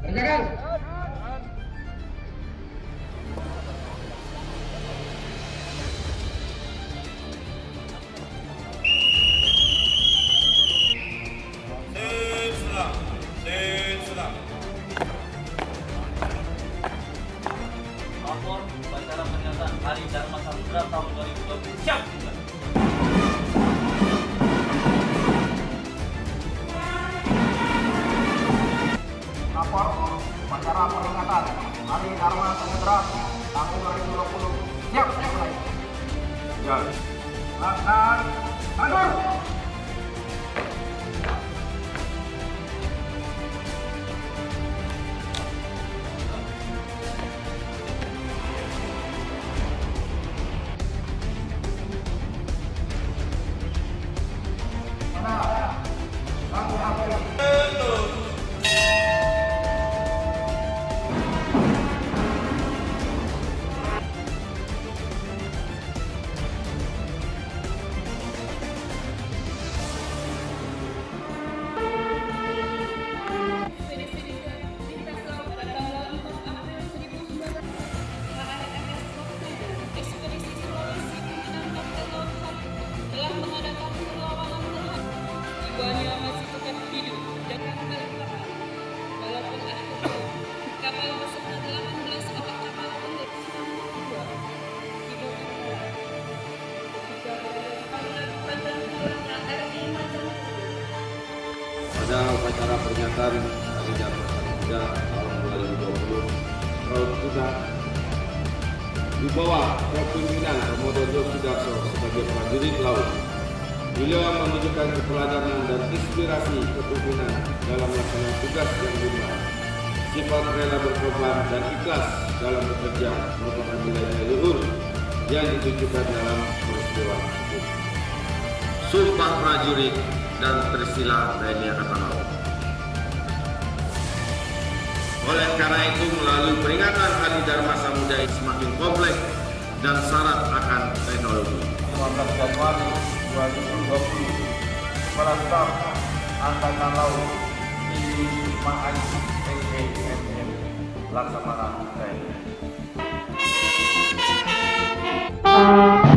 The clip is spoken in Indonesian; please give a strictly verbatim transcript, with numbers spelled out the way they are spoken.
Kerjakan. Lapor upacara peringatan Hari Dharma Samudra tahun dua ribu dua puluh. Siap. Lapor upacara peringatan Hari Dharma Samudra tahun dua ribu dua puluh. Siap, mulai. Ya. Laksanakan. Tandur. Jiwanya masih tetap hidup dan kembali kapal. Walaupun ada kecil, kapal beserta delapan belas awak kapal pendek dua tiga kapal. Ketika melakukan dan pulang R I Macam pada upacara peringatan Hari Dharma Samudra tahun dua ribu dua puluh, Laut Kuda di bawah kepemimpinan Komodo Sudarso sebagai prajurit laut. Beliau menunjukkan keteladanan dan inspirasi kepemimpinan dalam melaksanakan tugas yang benar. Sifat rela berkorban dan ikhlas dalam bekerja merupakan nilai luhur yang ditunjukkan dalam peristiwa tersebut. Sumpah Prajurit dan Trisila T N I Angkatan Laut. Oleh karena itu, melalui peringatan Hari Dharma Samudra semakin kompleks dan syarat akan teknologi. lima belas Januari dua ribu dua puluh, Kepala Staf Angkatan Laut di Wisma Haji S D M M Laksamana T N I.